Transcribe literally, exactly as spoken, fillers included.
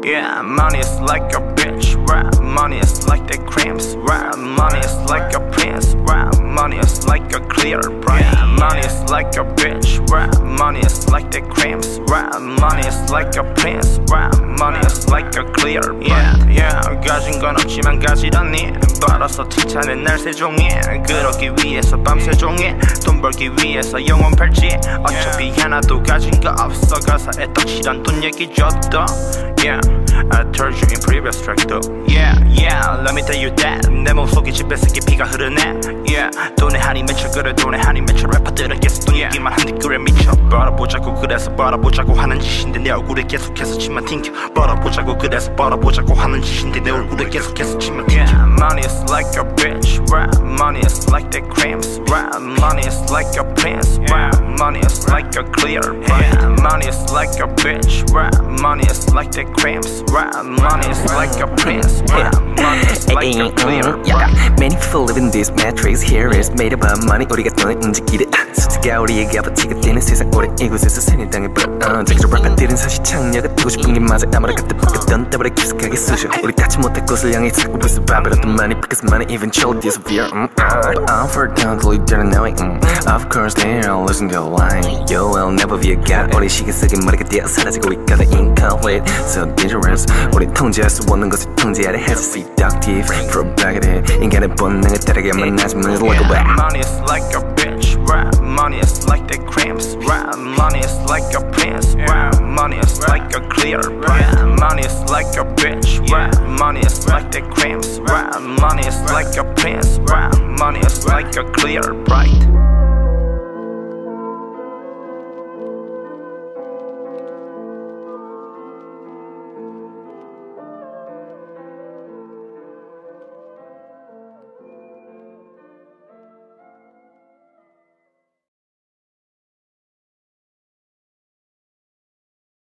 Yeah, money is like a bitch, right? Money is like the creams, right? Money is like a prince, right? Money is like a clear bright. Yeah, money is like a bitch, right? Money is like the creams, right? Money is like a prince, right? Money is like a clear bright. Yeah, yeah, 가진 건 없지만 가지런히 벌어서 칭찬해 날 세종해. 그러기 위해서 밤새 종해. 돈 벌기 위해서 영원 팔지. 어차피 하나도 가진 거 없어. 가사에 떡칠한 돈 얘기 줬다. Yeah, I told you in previous track though. Yeah, yeah, let me tell you that 내 몸속에 집에서 피가 흐르네. Yeah, 돈에 한이 맺혀. 그래 돈에 한이 맺혀. 래퍼들은 계속 돈 얘기만 한 댓글에 미쳐. 벌어보자고 그래서 벌어보자고 하는 짓인데 내 얼굴에 계속해서 침만 튕겨. 벌어보자고 그래서 벌어보자고 하는 짓인데 내 얼굴에 계속해서 침만 튕겨. Yeah, money is like a bitch, right? Money is like the creams, right? Money is like a prince, right? Money is like a clear bright. Yeah, money is like a bitch, right? Money is like the creams, right? Money is like a prince, right? Money is like a clear bright. Many people live in this matrix. Here is made up of money. 우리가 돈을 움직이듯 솔직히 우리에게 아버지가 되는 세상. 우리 이곳에서 산이 당해버려. 자기들 래퍼들은 사실 창녀가 되고 싶은 게 맞아. 아무나 갖다 바꿨던 때보다 깊숙하게 쑤셔. 우리 닿지 못할 곳을 향해 자꾸 불수 바벨었던 money because money eventually disappear. mm, uh, But unfortunately didn't know it. mm. Of course they are losing their line. You will never be a god. 우리 시계 속에 머리가 뛰어 사라지고 있거든. Incomplete, so dangerous. 우리 통제할 수 없는 것을 통제하려 해서 seductive, provocative. 인간의 본능을 따르게만 하지만 it's like a whack. Money is like a bitch, right? Money is like the creams, right? Money is like a prince, right? Money is like a clear bright. Money is like a bitch, right? Money is like the creams, right? Money is like a prince, right? Money is like a clear bright.